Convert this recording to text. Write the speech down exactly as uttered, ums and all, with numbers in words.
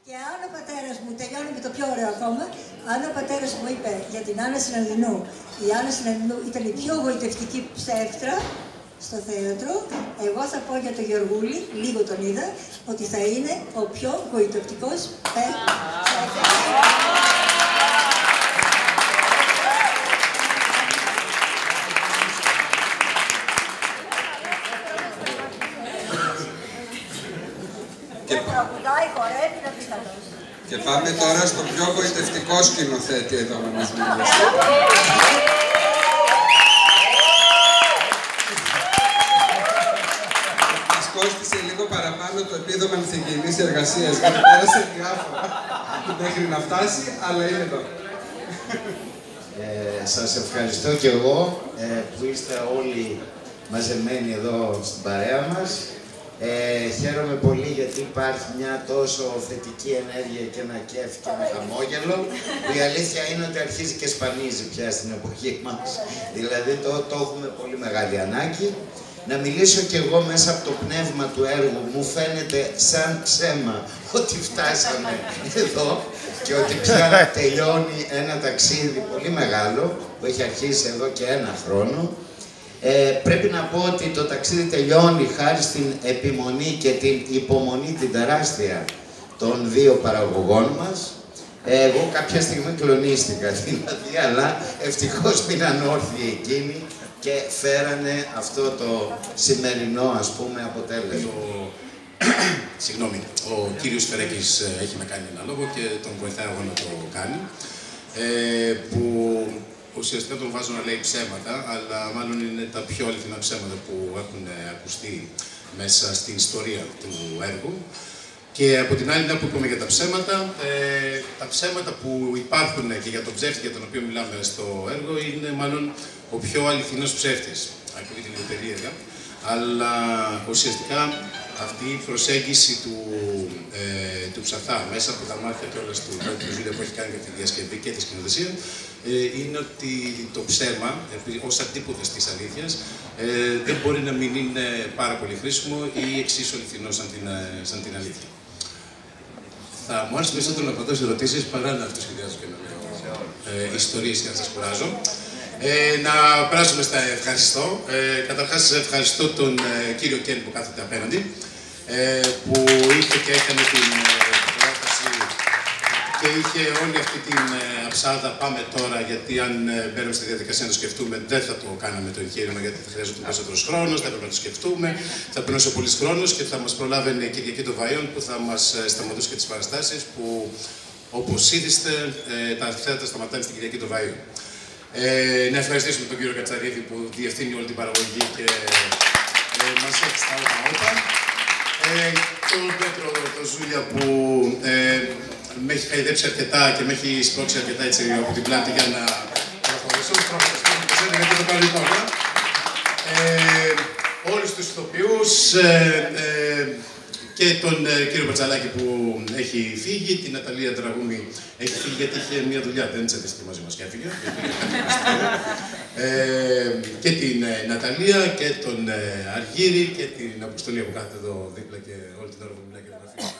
Και αν ο πατέρας μου, τελειώνει με το πιο ωραίο ακόμα, αν ο πατέρας μου είπε για την Άννα Συναδεινού, η Άννα Συναδεινού ήταν η πιο γοητευτική ψεύτρα στο θέατρο, εγώ θα πω για τον Γεωργούλη, λίγο τον είδα, ότι θα είναι ο πιο γοητευτικός ψεύτρας. Και πάμε τώρα στο πιο γοητευτικό σκηνοθέτη εδώ να μας μιλήσει. Μας κόστησε λίγο παραπάνω το επίδομα ανθυγιεινής εργασίας, γιατί πέρασε διάφορα μέχρι να φτάσει, αλλά είναι εδώ. Ε, σας ευχαριστώ και εγώ ε, που είστε όλοι μαζεμένοι εδώ στην παρέα μας. Ε, χαίρομαι πολύ γιατί υπάρχει μια τόσο θετική ενέργεια και ένα κέφι και ένα χαμόγελο, που η αλήθεια είναι ότι αρχίζει και σπανίζει πια στην εποχή μας. Δηλαδή το, το έχουμε πολύ μεγάλη ανάγκη. Να μιλήσω κι εγώ μέσα από το πνεύμα του έργου. Μου φαίνεται σαν ψέμα ότι φτάσαμε εδώ και ότι πια τελειώνει ένα ταξίδι πολύ μεγάλο που έχει αρχίσει εδώ και ένα χρόνο. Ε, πρέπει να πω ότι το ταξίδι τελειώνει χάρη στην επιμονή και την υπομονή την τεράστια των δύο παραγωγών μας. Ε, εγώ κάποια στιγμή κλονίστηκα δηλαδή, αλλά ευτυχώς μείναν όρθιοι εκείνοι και φέρανε αυτό το σημερινό, ας πούμε, αποτέλεσμα. Ο... Συγγνώμη, ο κύριος Φερέκης έχει να κάνει ένα λόγο και τον βοηθάω εγώ να το κάνει. Ε, που ουσιαστικά τον βάζω να λέει ψέματα, αλλά μάλλον είναι τα πιο αληθινά ψέματα που έχουν ακουστεί μέσα στην ιστορία του έργου. Και από την άλλη, μια που είπαμε για τα ψέματα, ε, τα ψέματα που υπάρχουν και για τον ψεύτη για τον οποίο μιλάμε στο έργο είναι μάλλον ο πιο αληθινός ψεύτης. Ακούγεται λίγο περίεργα, αλλά ουσιαστικά αυτή η προσέγγιση του, ε, του Ψαθά μέσα από τα μάτια και όλα του Ζήλια που έχει κάνει για τη διασκευή και τη σκηνοθεσία, ε, είναι ότι το ψέμα, ως αντίποδος της αλήθειας, ε, δεν μπορεί να μην είναι πάρα πολύ χρήσιμο ή εξίσου αληθινό σαν την, σαν την αλήθεια. Θα μου άρεσε περισσότερο να απαντώ σε ερωτήσεις παρά να αυτοσχεδιάζω και να λέω ε, ιστορίες και να σας κουράζω. Ε, να περάσουμε στα ευχαριστώ. Ε, καταρχάς, ευχαριστώ τον ε, κύριο Κέν που κάθεται απέναντι, ε, που ήρθε και έκανε την πρόταση και είχε όλη αυτή την ε, αψάδα. Πάμε τώρα, γιατί αν ε, μπαίνουμε στη διαδικασία να το σκεφτούμε, δεν θα το κάναμε το εγχείρημα, γιατί θα χρειάζεται περισσότερο χρόνο, θα πρέπει να το σκεφτούμε, θα περνούσε ο πολύς χρόνος και θα μας προλάβαινε η Κυριακή των Βαΐων που θα μας ε, σταματούσε και τις παραστάσεις που, όπως ήθιστε, ε, τα θέατρα σταματάνε στην Κυριακή των Βαΐων. Ε, να ευχαριστήσουμε τον κύριο Κατσαρίδη που διευθύνει όλη την παραγωγή και ε, μας έχει στα όπα. Ε, τον Πέτρο τον Ζούλια που ε, με έχει χαϊδέψει αρκετά και με έχει σπρώξει αρκετά έτσι από την πλάτη για να προχωρήσω. Γιατί το κάνω τώρα. Ε, όλους τους ηθοποιούς ε, ε, και τον ε, κύριο Πατσαλάκη που έχει φύγει, την Ναταλία Τραγούμη έχει φύγει γιατί είχε μια δουλειά, δεν τσατίστηκε μαζί μας και έφυγε. ε, και την ε, Ναταλία και τον ε, Αργύρη και την Αποστολή που κάθεται εδώ δίπλα και όλη την ώρα που μιλάει και το γραφείο.